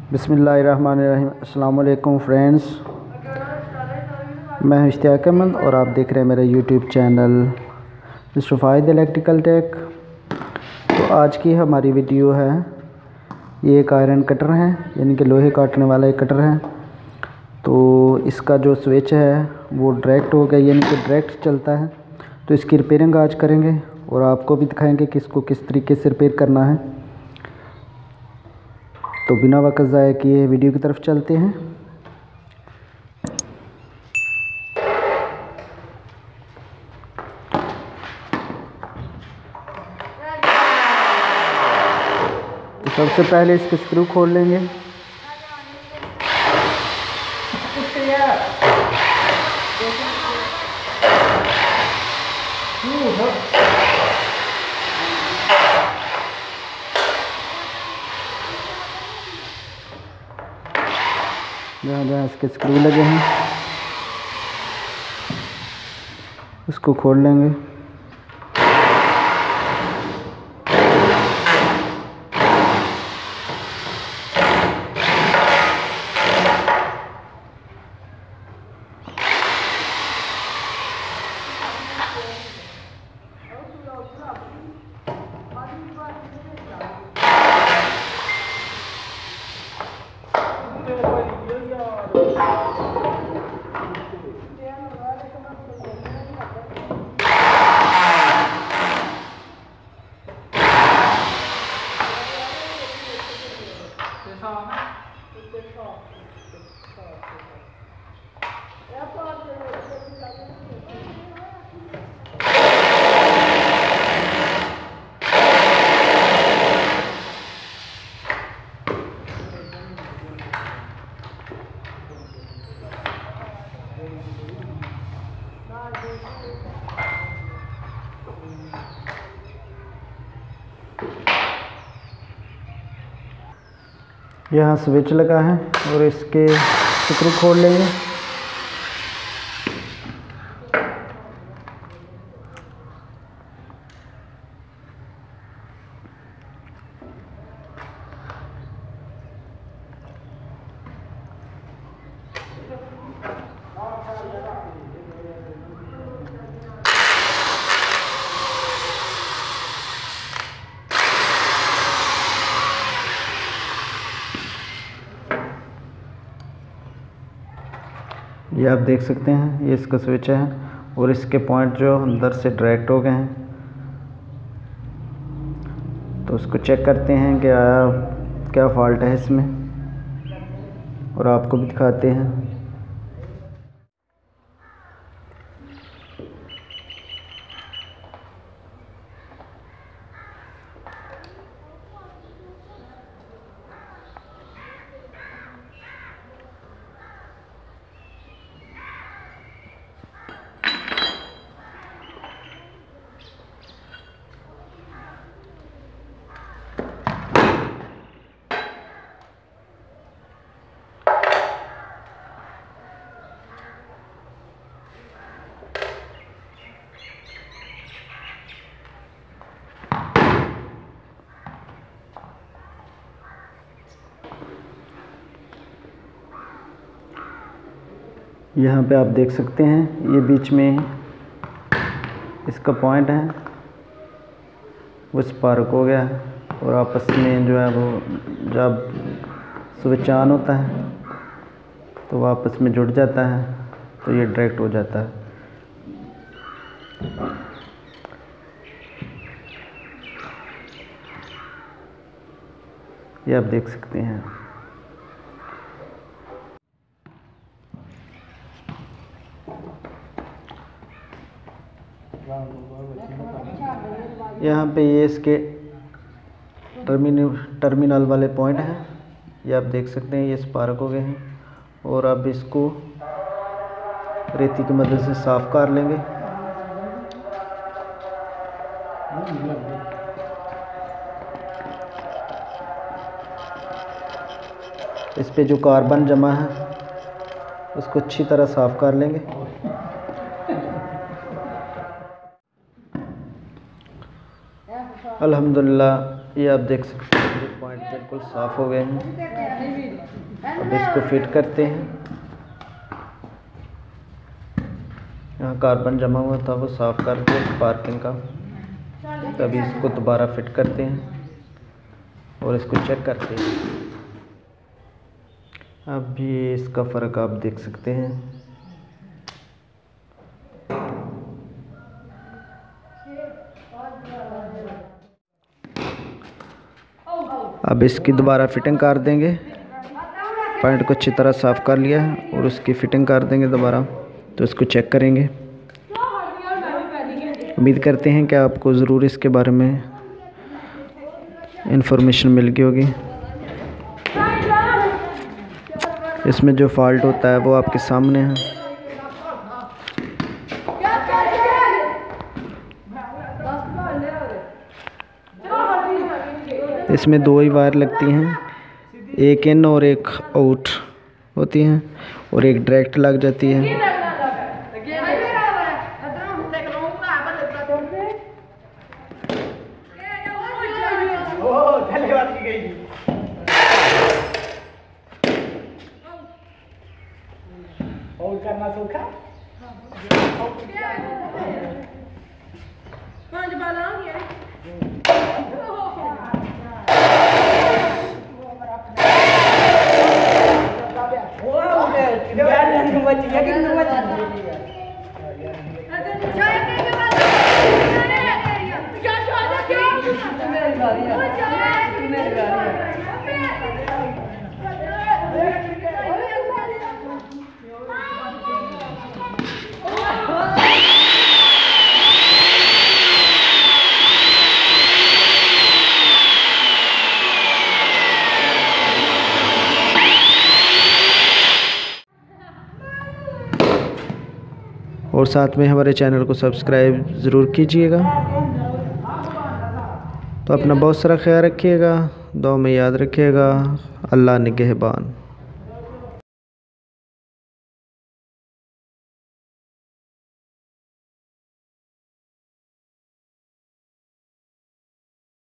बिस्मिल्लाहिर्रहमानिर्रहीम। अस्सलाम वालेकुम फ्रेंड्स, मैं इश्तियाक अहमद और आप देख रहे हैं मेरा YouTube channel mister Fahid electrical tech. तो आज की हमारी वीडियो है, ये एक आयरन कटर है, यानी कि लोहे काटने वाला एक कटर है। तो इसका जो स्विच है वो डायरेक्ट हो गया, यानी कि डायरेक्ट चलता है। तो इसकी रिपेयरिंग आज करेंगे और आपको भी दिखाएंगे कि इसको किस तरीके से रिपेयर करना है। तो बिना वक्त ज़ाया किए वीडियो की तरफ चलते हैं। तो सबसे पहले इसके स्क्रू खोल लेंगे। जहाँ जहाँ इसके स्क्रू लगे हैं उसको खोल लेंगे। यहाँ स्विच लगा है और इसके स्क्रू खोल लेंगे। ये आप देख सकते हैं, ये इसका स्विच है और इसके पॉइंट जो अंदर से डायरेक्ट हो गए हैं। तो उसको चेक करते हैं कि क्या फॉल्ट है इसमें और आपको भी दिखाते हैं। यहाँ पे आप देख सकते हैं, ये बीच में इसका पॉइंट है वो स्पार्क हो गया है और आपस में जो है वो जब स्विच ऑन होता है तो वो आपस में जुड़ जाता है, तो ये डायरेक्ट हो जाता है। ये आप देख सकते हैं। यहाँ पे ये इसके टर्मिनल वाले पॉइंट हैं, ये आप देख सकते हैं, ये स्पार्क हो गए हैं। और अब इसको रेती की मदद से साफ कर लेंगे। इस पे जो कार्बन जमा है उसको अच्छी तरह साफ कर लेंगे। अल्हम्दुलिल्लाह ये आप देख सकते हैं ये पॉइंट बिल्कुल साफ़ हो गए हैं। अब इसको फिट करते हैं। यहाँ कार्बन जमा हुआ था वो साफ़ करके स्पार्किंग का, तभी इसको दोबारा फिट करते हैं और इसको चेक करते हैं। अब भी इसका फ़र्क आप देख सकते हैं। अब इसकी दोबारा फिटिंग कर देंगे। पॉइंट को अच्छी तरह साफ़ कर लिया है और उसकी फ़िटिंग कर देंगे दोबारा, तो इसको चेक करेंगे। उम्मीद करते हैं कि आपको ज़रूर इसके बारे में इंफॉर्मेशन मिल गई होगी। इसमें जो फॉल्ट होता है वो आपके सामने है। इसमें 2 ही वायर लगती हैं, एक इन और एक आउट होती हैं और एक डायरेक्ट लग जाती है। करना सूखा और साथ में हमारे चैनल को सब्सक्राइब ज़रूर कीजिएगा। तो अपना बहुत सारा ख्याल रखिएगा, दुआ में याद रखिएगा। अल्लाह निगहबान।